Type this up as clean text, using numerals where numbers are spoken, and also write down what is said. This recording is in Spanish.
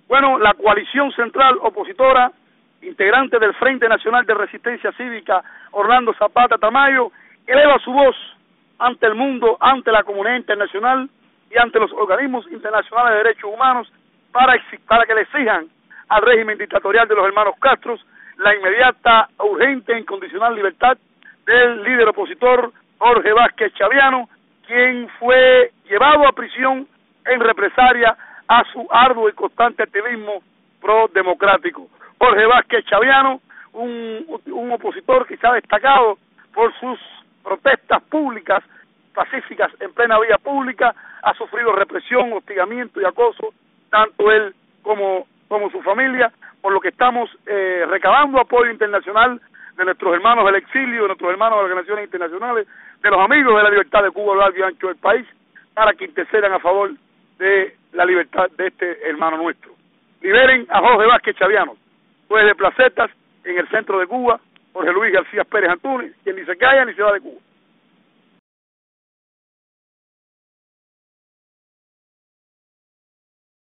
Bueno, la coalición central opositora, integrante del Frente Nacional de Resistencia Cívica, Orlando Zapata Tamayo, eleva su voz ante el mundo, ante la comunidad internacional y ante los organismos internacionales de derechos humanos para que le exijan al régimen dictatorial de los hermanos Castro la inmediata, urgente e incondicional libertad del líder opositor Jorge Vázquez Chaviano, quien fue llevado a prisión en represalia a su arduo y constante activismo pro-democrático. Jorge Vázquez Chaviano, un opositor que se ha destacado por sus protestas públicas, pacíficas en plena vía pública, ha sufrido represión, hostigamiento y acoso, tanto él como su familia, por lo que estamos recabando apoyo internacional de nuestros hermanos del exilio, de nuestros hermanos de organizaciones internacionales, de los amigos de la libertad de Cuba a lo largo y ancho del país, para que intercedan a favor de la libertad de este hermano nuestro. Liberen a Jorge Vázquez Chaviano, juez de placetas en el centro de Cuba, Jorge Luis García Pérez Antúnez, quien ni se calla ni se va de Cuba.